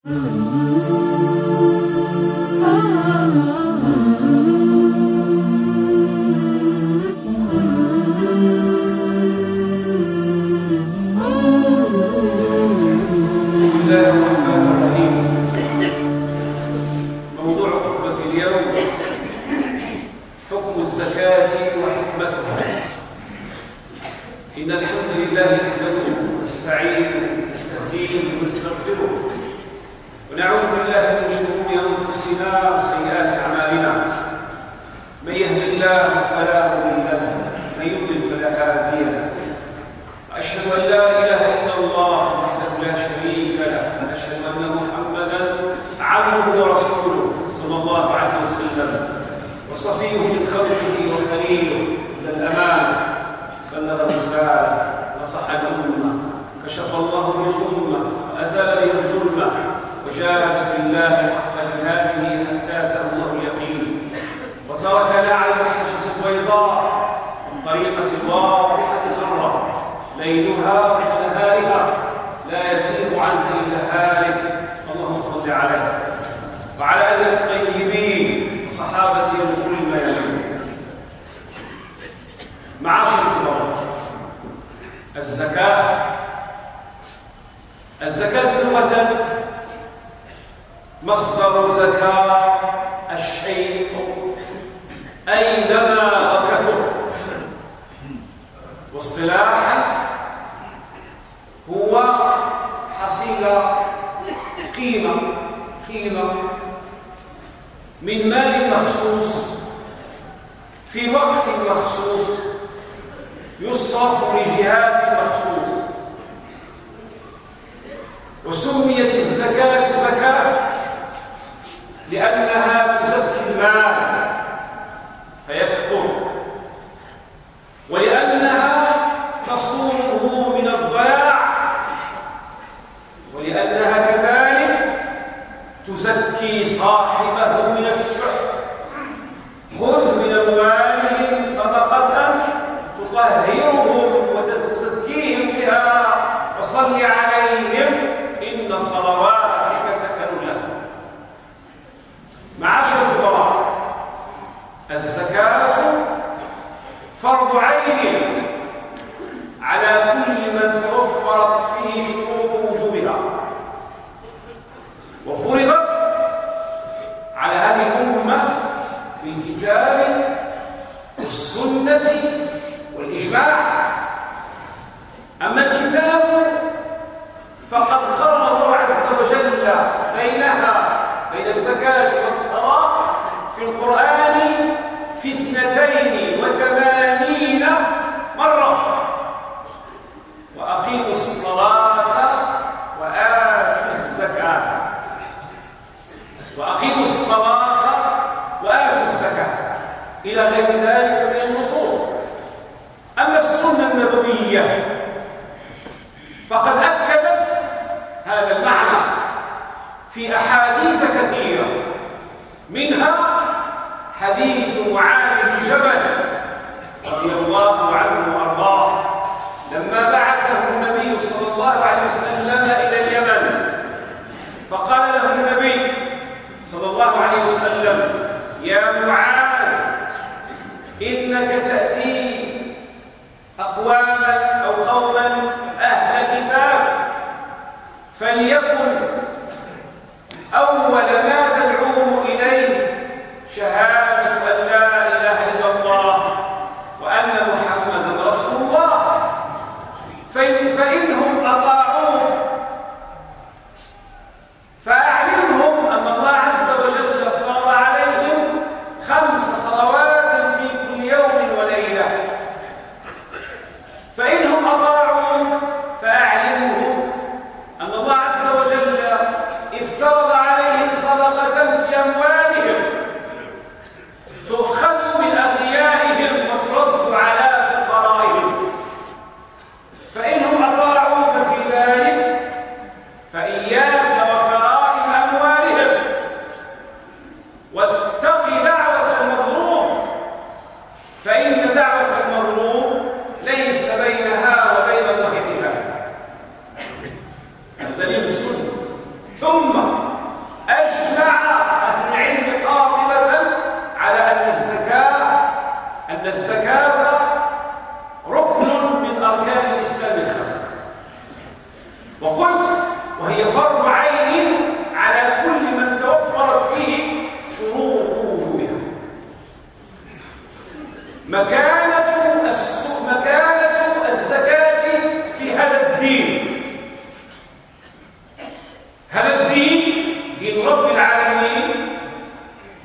فإنهم أطاعوا فأعلمهم أن الله عز وجل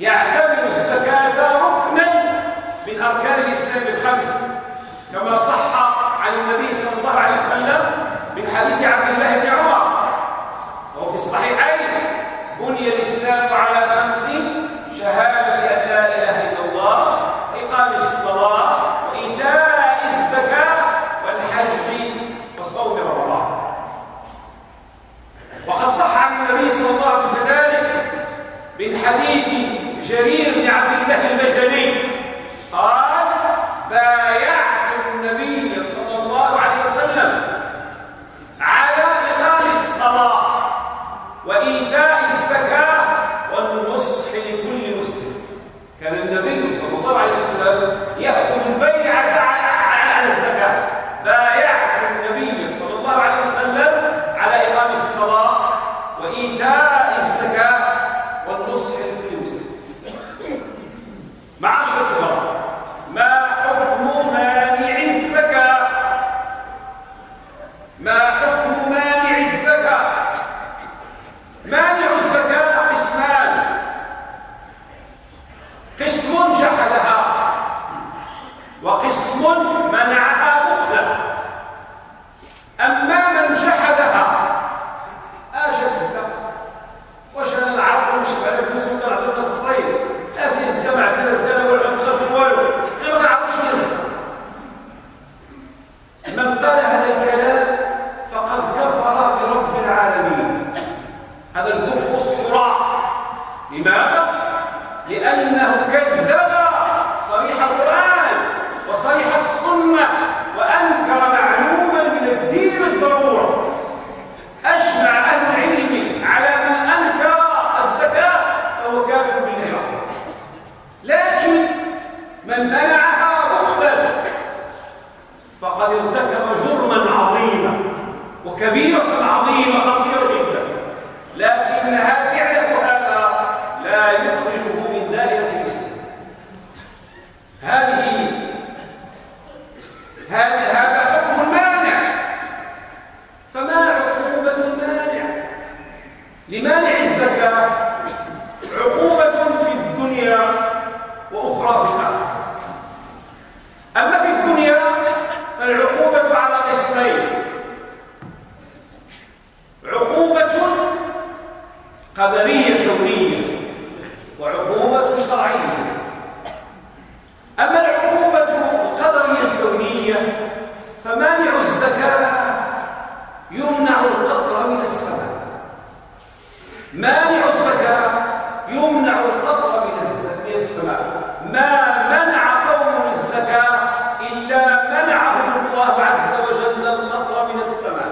يعتبر الزكاة ركنا من أركان الإسلام الخمس، كما صح عن النبي صلى الله عليه وسلم من حديث عبد الله بن عمر وهو في الصحيحين: بني الإسلام على 5: شهادة أن لا إله إلا الله، إقام الصلاة، وإيتاء الزكاة، والحج، وصوم رمضان. وقد صح عن النبي صلى الله عليه وسلم ذلك من حديث جرير بن عبد الله البجلي قال: بايعت النبي صلى الله عليه وسلم على إقام الصلاة وإيتاء الزكاة والنصح لكل مسلم. كان النبي صلى الله عليه وسلم يأخذ البيعة على الزكاة. بايعت النبي صلى الله عليه وسلم على إقام الصلاة وإيتاء الزكاة والنصح لكل مسلم. معاشر الفقراء، ما حكم مانع الزكاة؟ ما حكم مانع الزكاة؟ مانع الزكاة قسمان: قسم جحدها، وقسم منعها بخلا. أما من جحدها أجل الزكاة وشان العرض مش عارف نسوق نعطي الناس صفرين أسي الزكاة ما عندنا زكاة ولا عندنا خاف والو، إحنا ما نعرفش الزكاة. من قال هذا الكلام فقد كفر برب العالمين. هذا الكفر الصراع. لماذا؟ لأنه كذب صريح القرآن وصريح السنة وأنكر معلوما من الدين بالضرورة. أجمع أهل العلم على من أنكر الزكاة فهو كافر بالله. لكن من منعها بخلا فقد ارتكب جرما عظيما وكبيرة عظيمة خطيرة جدا، لكنها فعله هذا لا يخرجه من دائرة الإسلام. هذا حكم المانع. فما عقوبة المانع؟ لمانع الزكاة عقوبة في الدنيا وأخرى في الآخرة. أما في الدنيا فالعقوبة على قسمين: عقوبة قدرية كونية وعقوبة شرعية. أما العقوبة القدرية الكونية فمانع الزكاة يمنع القطر من السماء. مانع الزكاة يمنع القطر من السماء. ما منع قوم الزكاة إلا منعهم الله عز وجل القطر من السماء.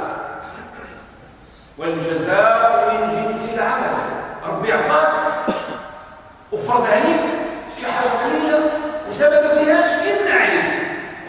والجزاء من جنس العمل. ربي أعطاك وفرض عليك شي حاجة قليلة وسبب فيهاش كن عليك.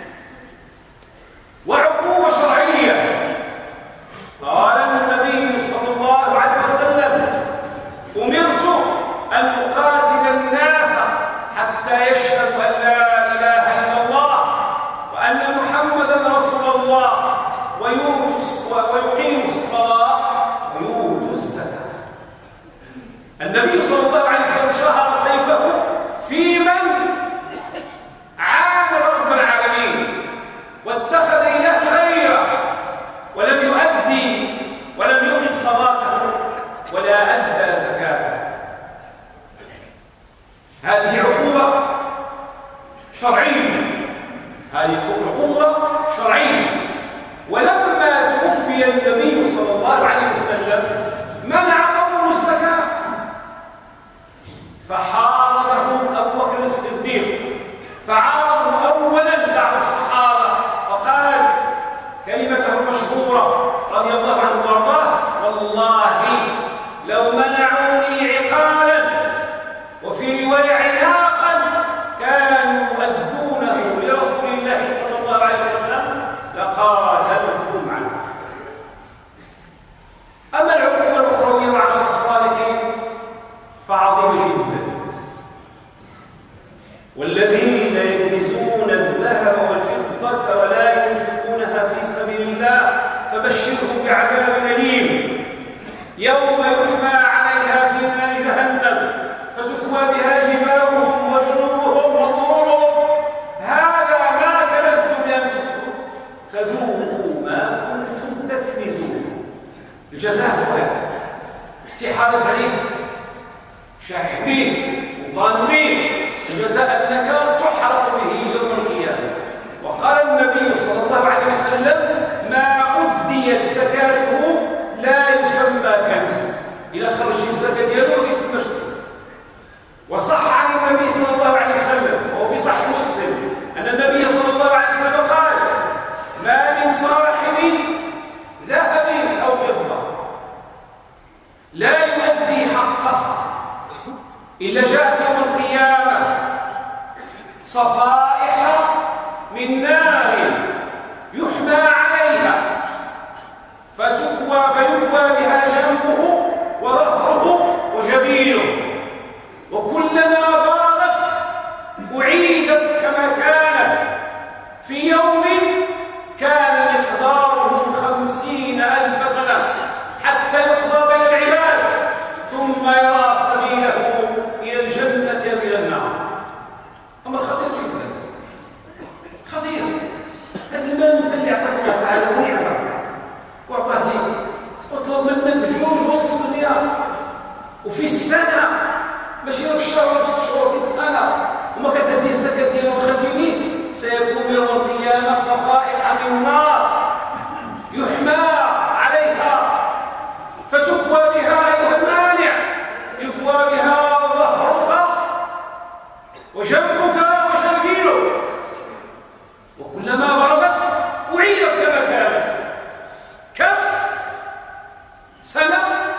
وعقوبة شرعية. قال النبي صلى الله عليه وسلم: أمرت أن أقاتل الناس حتى يشهدوا أن لا إله إلا الله وأن محمدا رسول الله ويقيموا الصلاة ويؤتوا الزكاة. النبي صلى الله عليه وسلم شهر سيفه في من عاد رب العالمين واتخذ إله غيره ولم يؤدي ولم يقم صلاته ولا أدى زكاته. هذه عقوبة شرعية. هذه عقوبة شرعية. ولما توفي النبي صلى الله عليه وسلم منع قوم الزكاة فحاربهم أبو بكر الصديق، فعارضوا أولا بعض الصحابة فقال كلمته المشهورة رضي الله عنه وارضاه: والله لو منعوني عقالا وفي رواية عناقا كانوا يؤدونه لرسول الله صلى الله عليه وسلم لقاتلتهم عنه. أما العقوبة الأخروية معاشر الصالحين فعظيمة جدا. والذين يكنزون الذهب والفضة ولا ينفقونها في سبيل الله فبشرهم بعذاب أليم يوم يحمى عليها في نار جهنم فتكوى بها جباههم حرص عليه شاحبين وظالمين جزاء أنك تحرق به يوم القيامة. وقال النبي صلى الله عليه وسلم ما أديت زكاته لا يسمى كنز، إلى خرج الزكاة ديالو ما يسمىش كنز. وصح عن النبي صلى الله عليه وسلم وهو في صحيح مسلم أن النبي صلى الله عليه وسلم قال ما من صاحب ذهب أو فضة لا يؤدي حقه إلا جاءت يوم القيامة صفائح من نار يحمى عليها فيكوى بها جنبه وظهره وجبينه، وكلما بارت أعيدت كما كانت في يوم كان مقداره 50,000 سنة حتى يقضى بين العباد ثم يرى سبيله إلى الجنة أو إلى النار. أمر خطير جدا، خطير. هذا المال اللي أعطاك الله تعالى ونعمة وأعطاه لي واطلب منك 2.5 مليار وفي السنة ماشي في الشهر وفي 6 شهور، في السنة، وما كتهدي الزكاة ديالهم ختمين، سيكون يوم القيامة صفائح من نار يحمى عليها فتكوى بها أيها المانع، يكوى بها ظهرك وجنبك وجبينك، وكلما بردت أعيدت كما كانت. كم سنة؟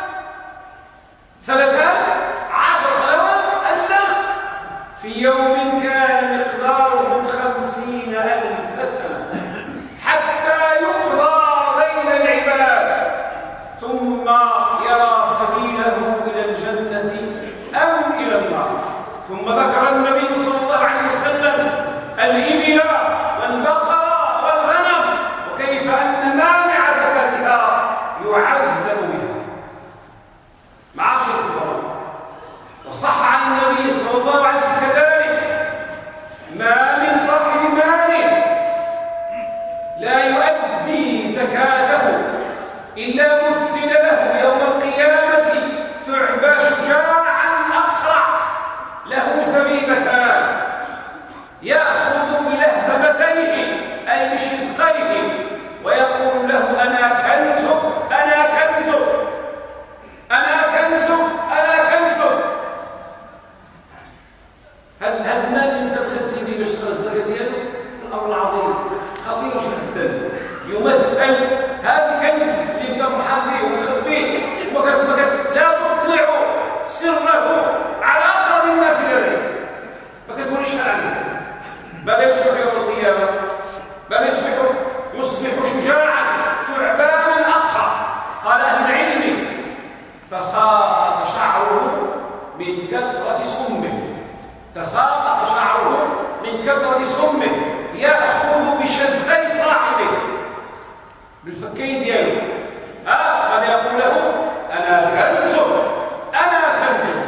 سنتان؟ 10 سنوات؟ ألا في يوم كان مقداره 50,000 سنة حتى يقضى بين العباد ثم يرى سبيله إلى الجنة أو إلى النار. ثم ذكر النبي صلى الله عليه وسلم الإبل والبقر والغنم وكيف أن مانع زكاتها يعذب بها. معاشر الفقراء، وصح عن النبي صلى الله عليه وسلم كذلك ما من صاحب مال لا يؤدي زكاته إلا مثل له يوم القيامة ثعبان شجاعا أقرع له زبيبتان يأخذ بلهزمتيه أي بشدقيه ويقول له أنا كنزك أنا كنزك أنا كنزك أنا كنزك. هل المال اللي انت دخلتي به باش تشري الزكاة ديالو الأمر العظيم خطير جدا. يمثل هذا الكنز اللي انت فرحان به ومخبيه لا تطلع سره على أقرب الناس إليك، ما كتقوليش عنه. بل يصبح يوم القيامة، بل يصبح شجاعا ثعبانا أقرع. قال أهل العلم تساقط شعره من كثرة سمه، تساقط شعره من كثرة سمه يأخذ بشدقي صاحبه بالفكين دياله. قد يقول له أنا كنزك أنا كنزك.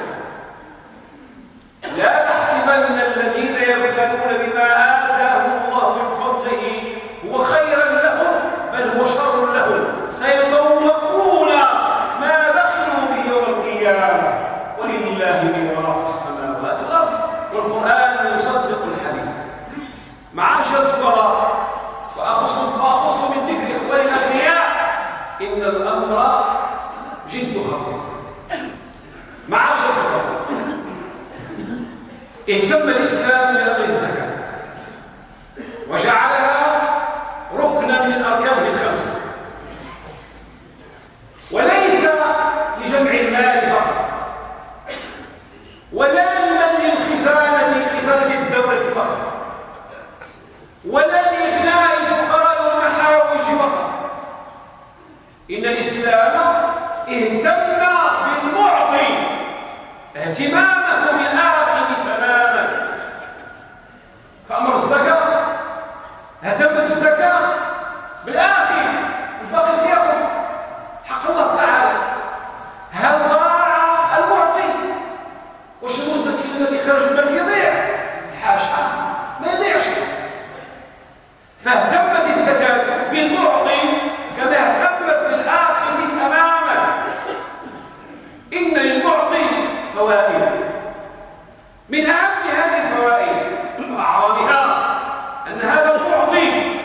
لا تحسبن الذين يبخلون بما آتاهم الله من فضله هو خيرا لهم بل هو شر لهم سيطوقون ما بخلوا به يوم القيامة ولله ميراث السماوات والأرض والقرآن يصدق الحديث. معاشر الفقراء، وأخص من ذكر إخوان الأغنياء إن الأمر جد خطير. معاشر الفقراء، اهتم الإسلام بأمر الزكاة وجعلها ركنا من أركانه الخمس، وليس لجمع المال فقط ولا لمن خزانة الدولة فقط ولا لإغناء الفقراء والمحاوج فقط. إن الإسلام اهتم بالمعطي اهتمامه بالآخذ تماما. فأمر الزكاة اهتمت الزكاة بالآخذ، الفقير يأخذ حق الله تعالى. هل ضاع المعطي؟ وش المزكي الذي خرج المال يضيع؟ حاشا، ما يضيعش. فاهتمت الزكاة بالمعطي كما اهتمت بالآخذ تماما. إن فوائد. من أهم هذه الفوائد وأعظمها أن هذا المعطي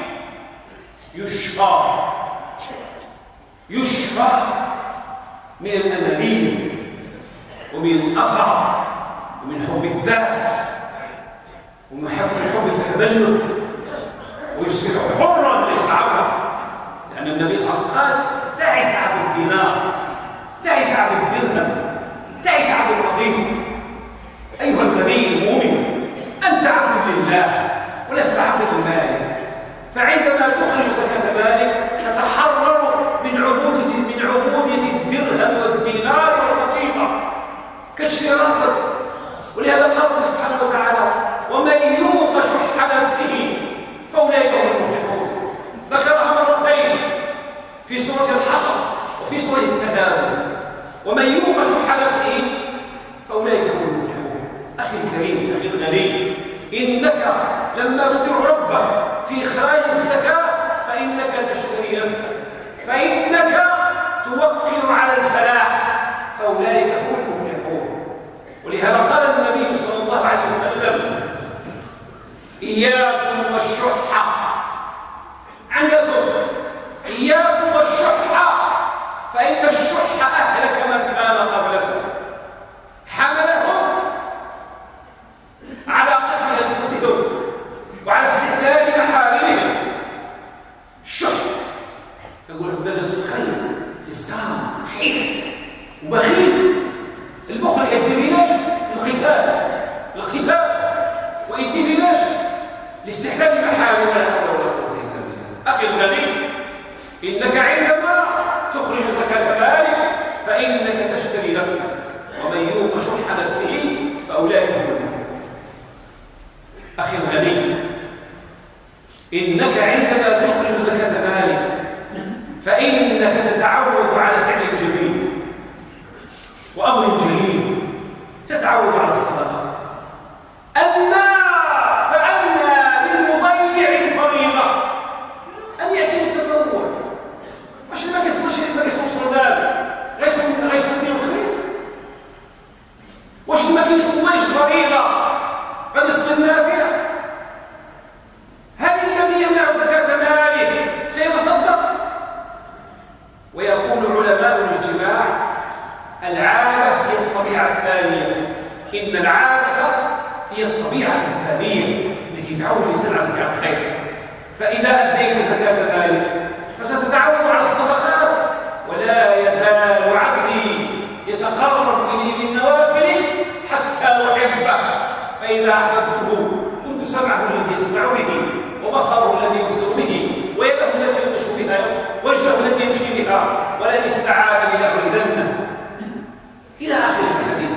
يشفى من الأنانية ومن الأثر ومن حب الذات ومن حب التبلد، ويصبح حرا ليس عبدا، لأن النبي صلى الله عليه وسلم قال تعس عبد الدينار، تعس عبد الدرهم، تعس عبد القطيف. أيها الغني المؤمن، أنت عبد لله ولست عبد للمال، فعندما تخرج زكاة مالك تتحرر من عبودية الدرهم والدينار والقطيفة كالشراسة. ولهذا قال الله سبحانه وتعالى ومن يوق شح نفسه فأولئك هم المفلحون. ذكرها مرتين في سورة الحشر وفي سورة التغابن، ومن يوق شح نفسه فأولئك هم المفلحون. أخي الكريم، أخي الغني، إنك لما تطيع ربك في إخراج الزكاة فإنك تشتري نفسك، فإنك توكل على الفلاح، فأولئك هم المفلحون. ولهذا قال النبي صلى الله عليه وسلم إياكم والشح، عندكم إياكم والشح، فإن الشح أهلك من كان قبلكم، حملهم على قتل أنفسهم وعلى استحلال محارمهم. الشح يقول بدرجة صغير إسلام شحيح وبخيل. البخل يدي بلاش القتال ويدي بلاش لاستحلال محارم ولا حول ولا قوة إلا بالله. أخي الغني، إنك عندما تخرج زكاة مالك فإنك تشتري نفسك، ومن يوق شح نفسه فأولئك هم المفلحون. أخي الغني، إنك عندما تخرج زكاة مالك فإنك تتعود على فعل جميل وأمر جليل، تتعود على الصدقة. فأنى للمضيع الفريضة أن يأتي بالتطوع. واش ما كيصومش رمضان غيصوم ديال الخميس؟ واش ما كيصليش الفريضة غادي يصلي النافلة؟ هل الذي يمنع زكاة ماله سيتصدق؟ ويقول علماء الاجتماع العادة هي الطبيعة الثانية. إن العادة هي الطبيعة الثانية التي تعود الإنسان على فعل الخير. فإذا أديت زكاة مالك فستتعود على الصدقات، ولا يزال عبدي يتقرب إلي بالنوافل حتى أحبه، فإذا أحببته كنت سمعه الذي يسمع به وبصره الذي يبصر به ويده التي يبطش بها وجهه التي يمشي بها، ولئن استعاذني لأعوذنه إلى آخر الحديث.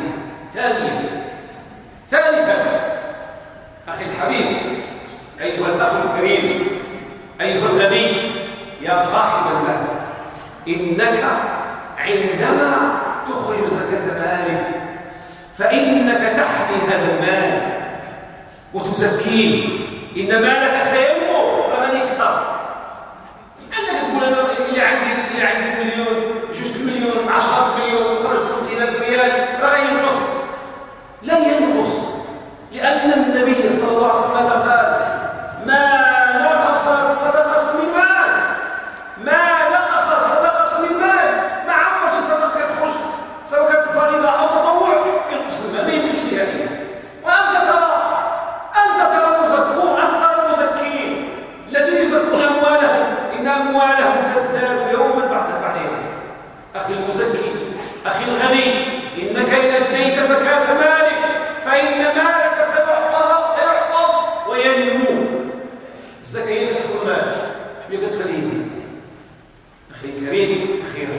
ثالثا أخي الحبيب، أيها الأخ الكريم، أيها الغني، يا صاحب المال، إنك عندما تخرج زكاة مالك فإنك تحمي هذا المال وتزكيه. إن مالك سينمو وغادي يكثر. عندك تقول أنا اللي عندي مليون، 2 مليون، 10 مليون، خرجت 50,000 ريال، راه ينقص. لا ينقص، لأن النبي صلى الله عليه وسلم قال ما نقصت صدقة من مال، ما نقصت صدقة من مال، ما عمرش صدقة تخرج سواء كانت فريضة أو تطوع ينقص المال، ما يمكنش لهذه. وأنت ترى المزكون، أنت ترى المزكين الذين يزكون أموالهم، إن أموالهم تزداد يوما بعد يوم. أخي المزكي، أخي الغني، إنك إذا أديت زكاة مالك فإن مالك سيحفظ وينمو. الزكاة هي اللي تحفظ مالك، هي اللي تخليه يزيد. أخي الكريم، أخيرا،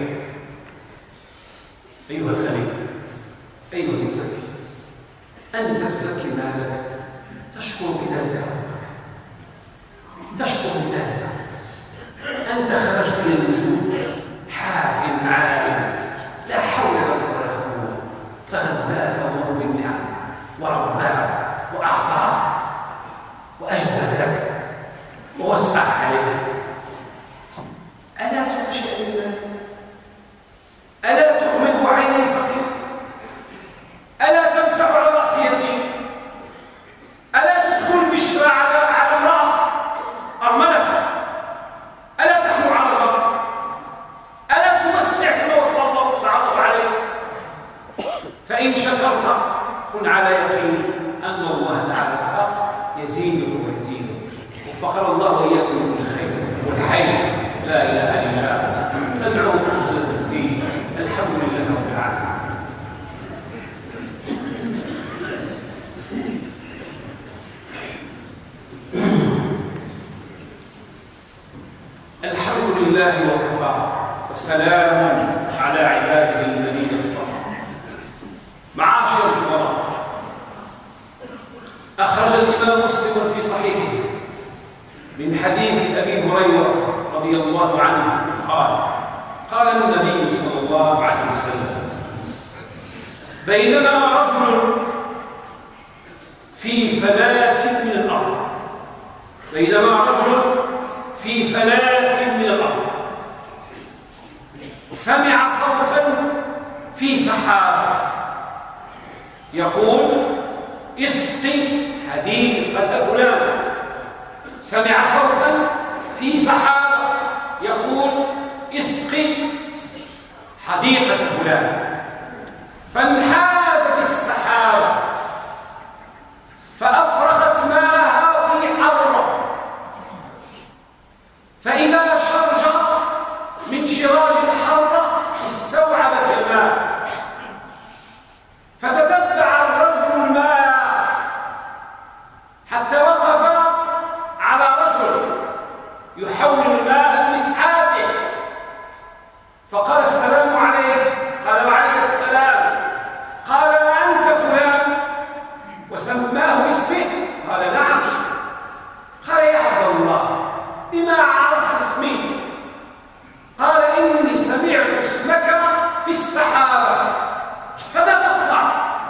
أيها الغني، أيها المزكي، أنت تزكي مالك تشكر بذلك ربك، تشكر بذلك. أنت خرجت إلى الوجود حاف عالم، لا حول ولا قوة، تغذاك الله بالنعم ورباك وأعطاك وأجزل لك ووسع عليك. ألا تخشى المال؟ ألا تغمض عين الفقير؟ فإن شكرت كن على يقين أن الله تعالى يزيدك ويزيدك. وفقر الله وإياكم بالخير والحي لا إله إلا هو. فادعوا بحسن الدين. الحمد لله رب العالمين. الحمد لله وكفى وسلام على عباده الذين اصطفى. معاشر الفقراء، أخرج الإمام مسلم في صحيحه من حديث أبي هريرة رضي الله عنه قال النبي صلى الله عليه وسلم: بينما رجل في فلاة من الأرض، بينما رجل في فلاة من الأرض سمع صوتا في سحاب يقول: اسقي حديقة فلان. سمع صوتا في سحاب يقول: اسقي حديقة فلان. فانحازت السحابة فأفرغت ماءها في حرة، فإذا شرج من شراج الحرة استوعبت الماء، فتتبع الرجل الماء حتى وقف على رجل يحول الماء بمسحاته، فقال: السلام عليك. قال: وعليك السلام. قال: أنت فلان؟ وسماه باسمه. قال: نعم. قال: يا عبد الله، بما عرفت اسمي؟ قال: إني سمعت اسمك في السحابة، فما تصنع؟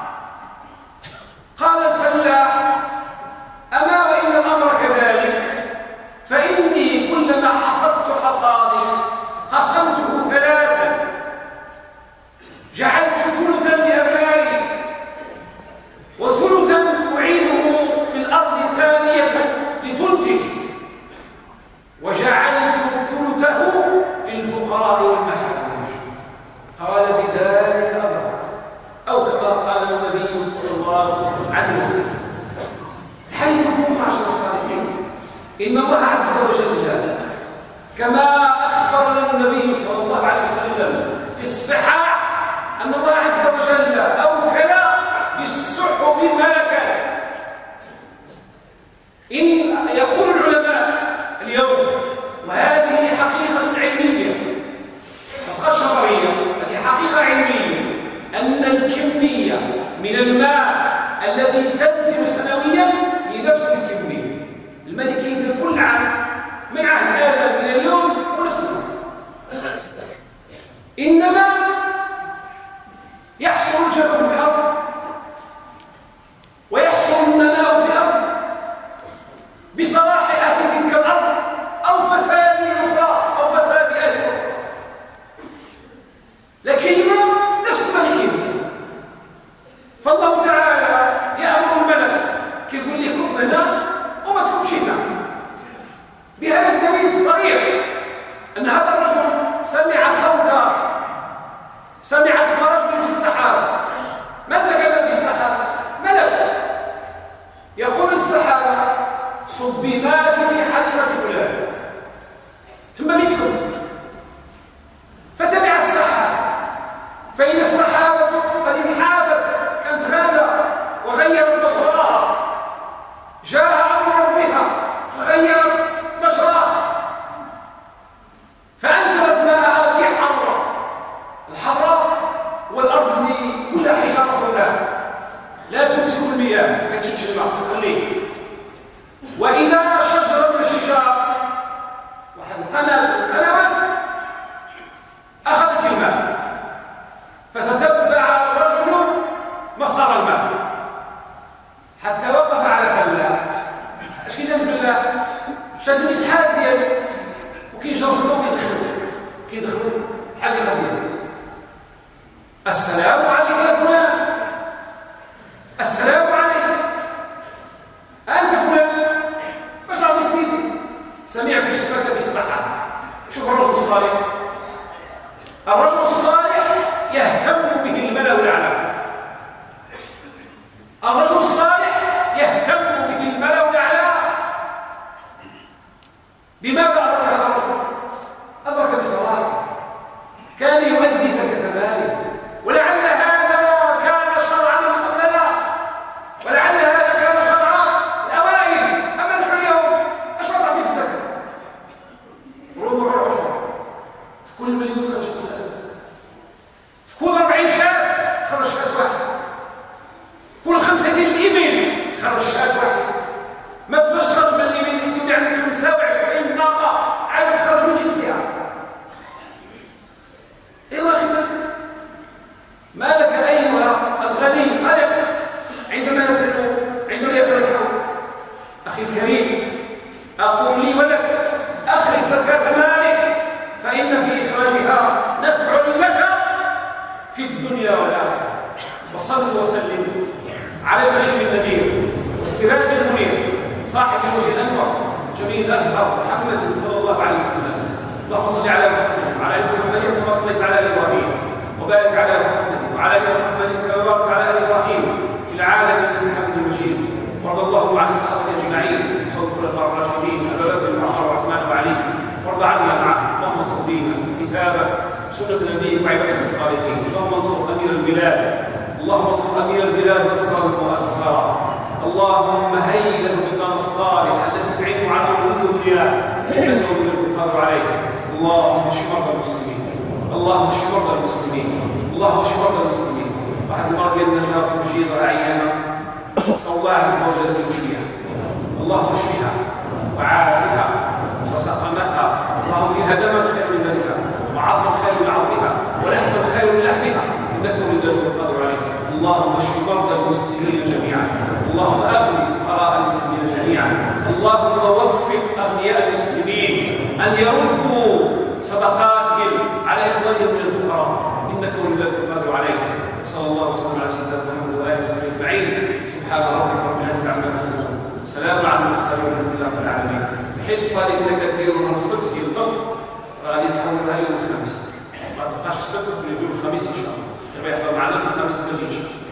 قال الفلاح: أما وإن الأمر كذلك، فإني كلما حصدت حصادي قسمته ثلاثا، جعلت ثلثا لأبنائي وثلثا أعيده في الأرض ثانية لتنتج، وجعلت ثلثه للفقراء والمحاوج. قال: بذلك أمرت، أو كما قال النبي صلى الله عليه وسلم. حي مفهوم معشر الصالحين، إن الله عز وجل كما أخبرنا النبي صلى الله عليه وسلم في الصحاح أن الله عز وجل أوكل بالسحب ملكا. إن يقول العلماء اليوم، وهذه حقيقة علمية تبقى شرعية، هذه حقيقة علمية، أن الكمية من الماء التي تنزل سنويا هي نفس الكمية. الملك ينزل كل عام من عهد آدم إلى اليوم ونفس الماء، إنما يحصل الجبل في الأرض ويحصل النماء في الأرض بصلاح أهل تلك الأرض أو فساد أخرى أو فساد أهل أخرى، لكن نفس الملك. فالله تعالى يأمر الملك كيقول لكم هنا وما تكونش هنا، بهذا الدليل الصريح أن هذا الرجل سمع اسم رجل في السحابة. من تكلم في السحابة؟ ملك يقول للسحابة: صبي ماءك في حديقة فلان، ثم بيتكم. فتبع السحابة، فإن السحابة قد انحازت، كانت غادة وغيرت مجراها، جاء أمر ربها فغيرت مجراها، فأنزلت ماءها في حرة. الحرة والأرض اللي كلها حجارة سوداء لا تمسك المياه، ما تشدش الماء، تخليه. وإذا شجرة من الشجار، واحد القنوات أخذت الماء، فتتبع الرجل مسار الماء حتى وقف على فلاح. اش كيدير الفلاح؟ شاد المسحات ديالو وكيجربو كيدخلو الحديقة ديالو. السلام عليك يا فلان، السلام عليك، أنت فلان؟ باش عرفتي سميتي؟ سمعت اسمك في السحابة. شوف وصل وسلم على البشير النذير والسراج المنير صاحب الوجه الانور جميل الازهر محمد صلى الله عليه وسلم. اللهم صل على محمد وعلى ال محمد كما صليت على ال ابراهيم وبارك على محمد وعلى ال محمد كما باركت على ال ابراهيم في العالمين انك حميد مجيد. وارض اللهم عن الصحابه اجمعين وصل الخلفاء الراشدين ابا بكر وعمر وعثمان وعلي وارض عنا معهم. اللهم انصر دينك كتابك سنه نبيك وعبادك الصالحين. اللهم انصر امير البلاد اللهم انصر امير البلاد نصرا واسرارا. اللهم هيئ له البطانه الصالحه التي تعين على القلوب والدنيا انك ولي القادر عليه. اللهم اشف مرضى المسلمين اللهم اشف مرضى المسلمين اللهم اشف مرضى المسلمين. واحد المرضى النجاه المجيده عيانا نسال الله عز وجل ان يشفيها. اللهم اشفها وعافها وسقمها. اللهم انها دما خير من دمها وعظما خير من عظمها ولحما خير من لحمها انك ولي القادر عليه. اللهم اشف مرضى المسلمين جميعا. اللهم اغني فقراء المسلمين جميعا. اللهم وفق اغنياء المسلمين ان يردوا صدقاتهم على اخوانهم من الفقراء انك ولي القادر عليه. صلى الله وسلم على سيدنا محمد واله وصحبه اجمعين. سبحان ربك رب العزه عما يصفون سلام على المرسلين والحمد لله رب العالمين. حصه لتكبير من الصدق القصد غادي نحولها يوم الخميس. ما تبقاش السبت في اليوم الخميس ان شاء الله. يبقى يحضر معنا الخميس ما تجيش.